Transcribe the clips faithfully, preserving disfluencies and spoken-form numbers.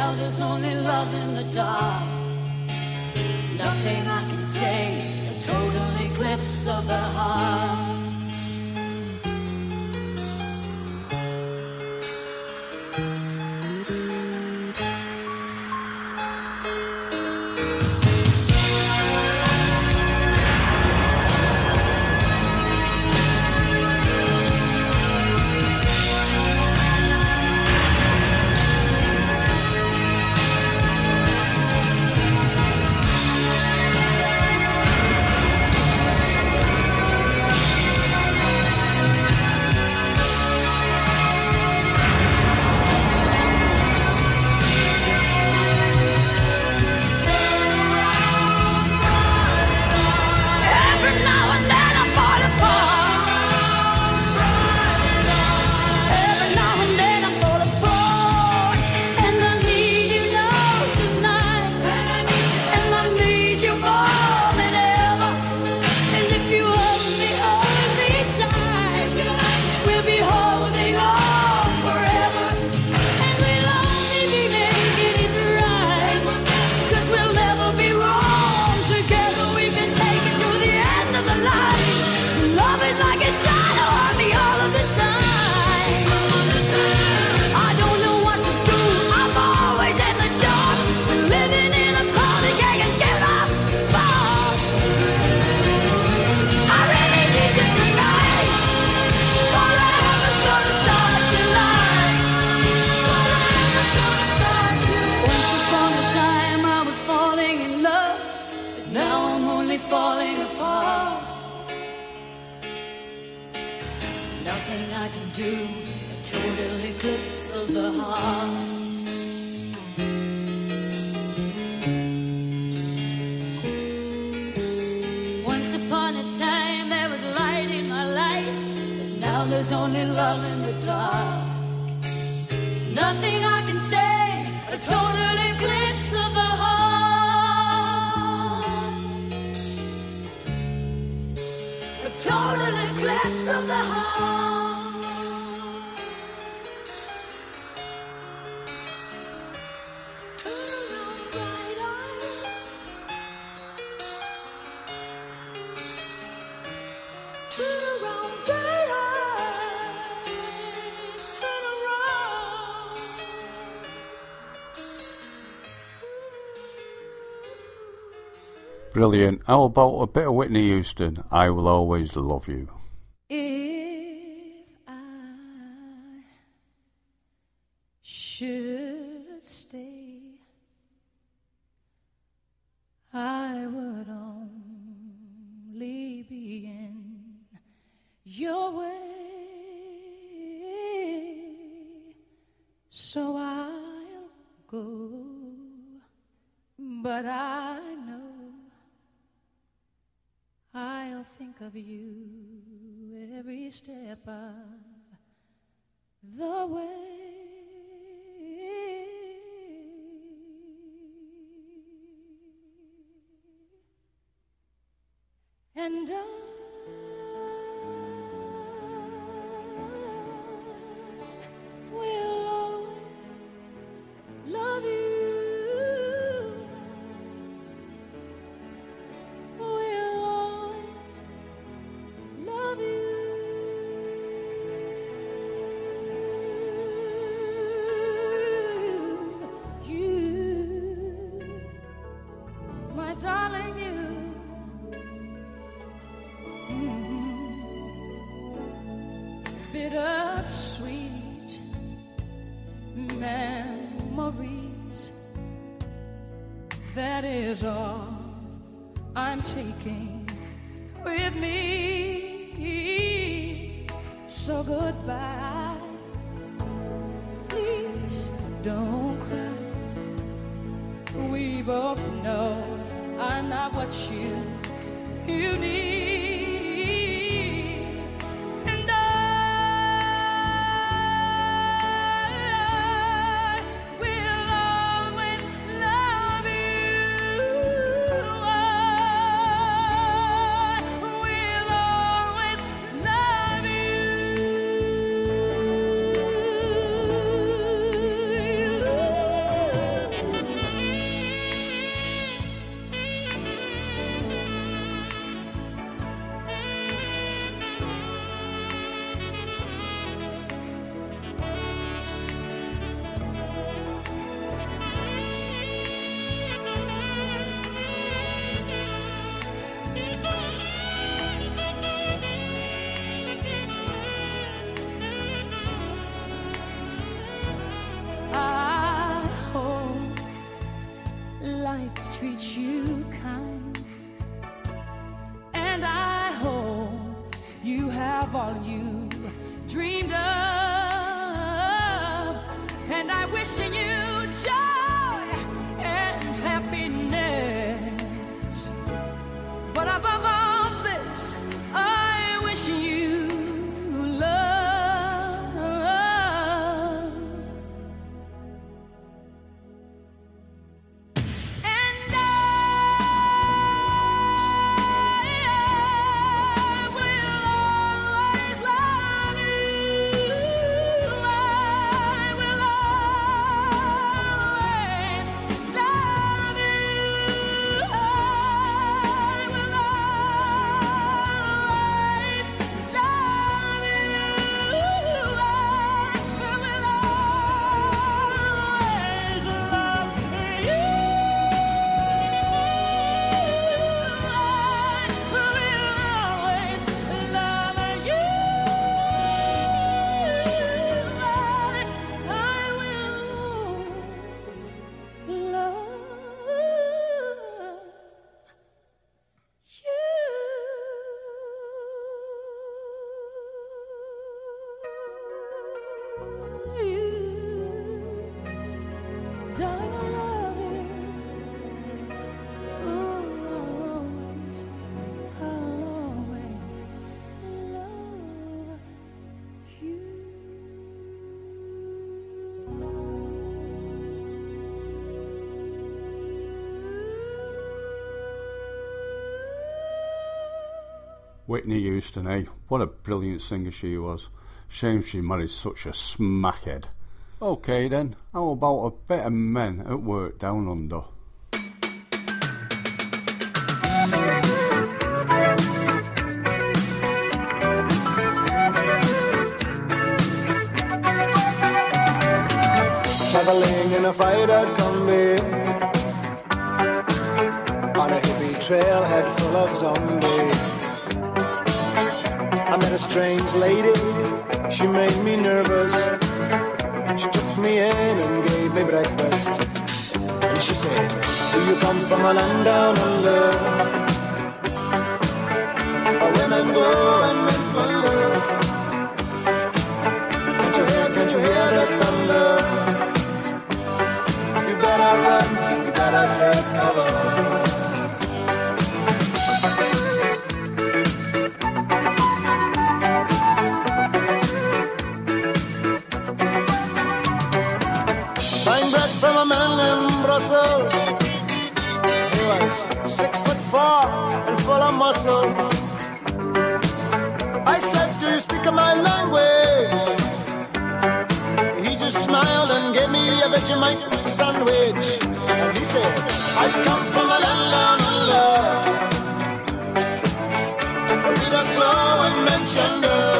now there's only love in the dark. Nothing I can say, a total eclipse of the heart. Falling apart. Nothing I can do, a total eclipse of the heart. Once upon a time there was light in my life, but now there's only love in the dark. Nothing I can say, a total eclipse of the heart. Total eclipse of the heart. Turn around, bright eyes. Turn around, bright eyes. Turn around. Brilliant. How about a bit of Whitney Houston? I Will Always Love You. If I should stay, I would only be in your way, so I'll go, but I know I'll think of you every step of the way. And I will always love you. Darling, you, mm-hmm. Bittersweet memories, that is all I'm taking with me. So goodbye, please don't cry. We both know I'm not what you, you need. And I will always love you. I will always love you. all you dreamed of, and I wish you joy and happiness. But above all this, I wish you love. And I darling, I love you. Always, I'll always love you. Whitney Houston, eh? What a brilliant singer she was. Shame she married such a smackhead. Okay then, how about a bit of Men at Work Down Under? Traveling in a fired-out combi on a hippie trailhead full of zombies. I met a strange lady, she made me nervous. She took me in and gave me breakfast. And she said, do you come from a land down under, where women go and men wonder? Can't you hear, can't you hear the thunder? You better run, you better take cover. From a man in Brussels, he was six foot four and full of muscle. I said, do you speak my language? He just smiled and gave me a Vegemite sandwich. And he said, I come from a land down under, where rivers flow and men chunder.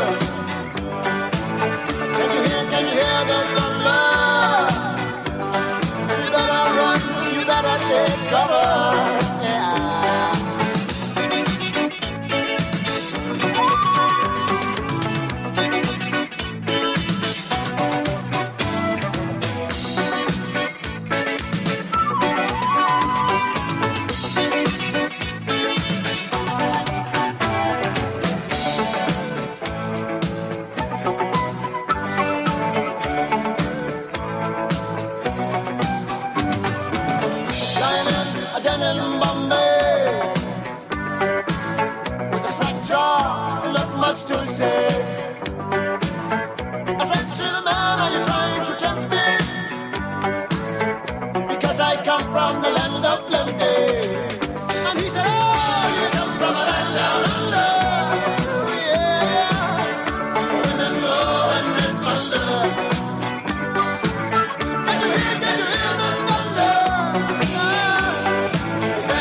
Can you hear, can you hear the thunder? Take cover, yeah. To say, I said to the man, are you trying to tempt me? Because I come from the land of plenty. And he said, oh, you come from a land down under, yeah, women go and men wonder. Can you hear, can you hear the thunder? Yeah.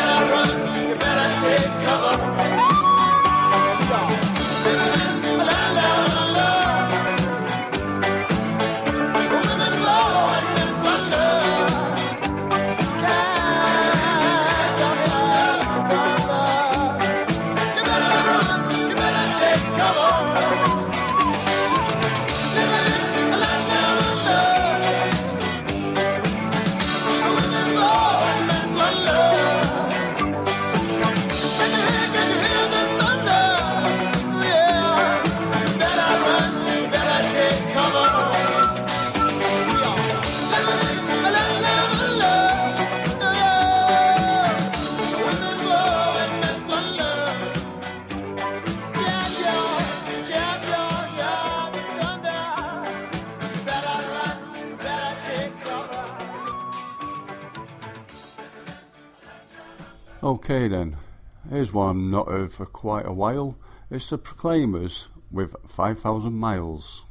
Okay then, here's one I'm not heard for quite a while. It's the Proclaimers with five thousand miles.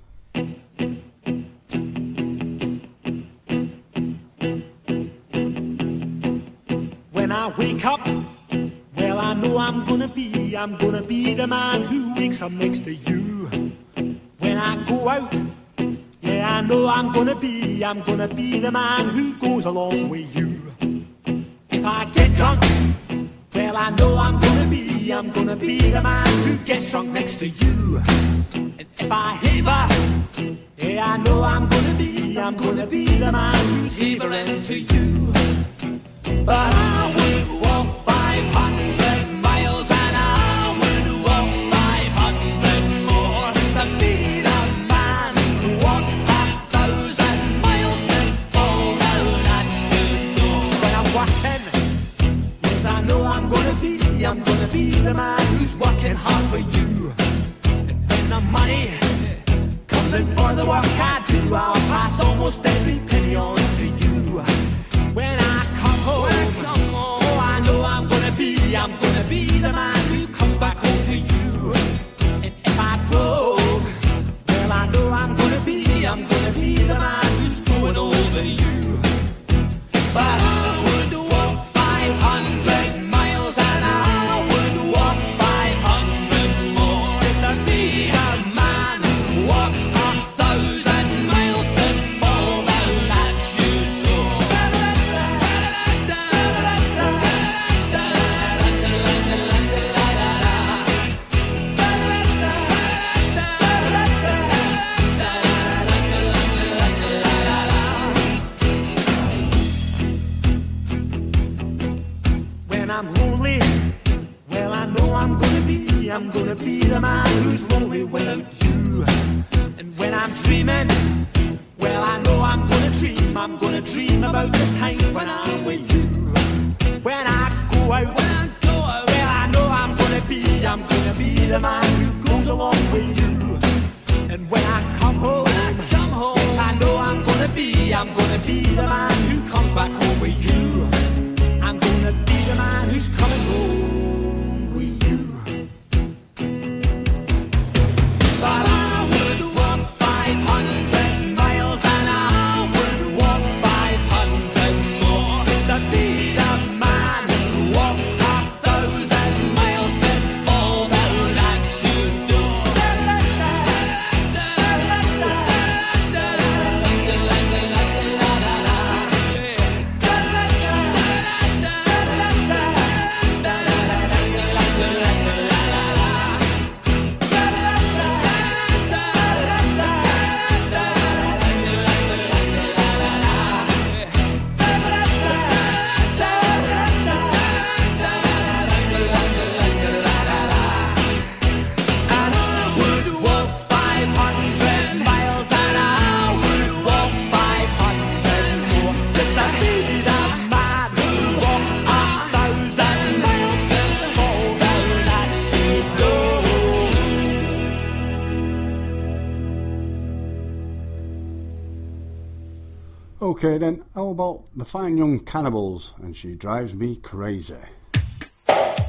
When I wake up, well I know I'm gonna be, I'm gonna be the man who wakes up next to you. When I go out, yeah I know I'm gonna be, I'm gonna be the man who goes along with you. If I get drunk, well I know I'm gonna be, I'm gonna be the man who gets drunk next to you. And if I heaver, yeah I know I'm gonna be, I'm gonna be the man who's heavering to you. But I would walk five hundred miles and I would walk five hundred more to be the man who walked a thousand miles to fall down at your door. When I'm working, yes I know I'm gonna be, I'm gonna be the man who's working hard for you. And when the money comes in for the work I do, I'll pass almost every penny on to you. When I come home, oh I know I'm gonna be, I'm gonna be the man who comes back home to you. And if I broke, well I know I'm gonna be, I'm gonna be the man who's going over you. But I would walk five hundred miles and I would walk five hundred more just to be the man who walks a thousand miles to fall down at your door. When I'm lonely, well I know I'm gonna be, I'm gonna be the man who's lonely without you. And when I'm dreaming, well I know I'm gonna dream, I'm gonna dream about the time when I'm with you. When I go out, when I go out, well I know I'm gonna be, I'm gonna be the man who goes along with you. And when I come home, when I come home, yes I know I'm gonna be, I'm gonna be the man who comes back home with you. I'm gonna be the man who's coming home with you. But I would walk five hundred miles and I would walk five hundred more just to be the man who walks a thousand miles to fall down at your door. And I would walk five hundred miles and I would walk five hundred more just to be the man who walked a thousand miles and fall down at your door. Okay then, how about the Fine Young Cannibals and She Drives Me Crazy?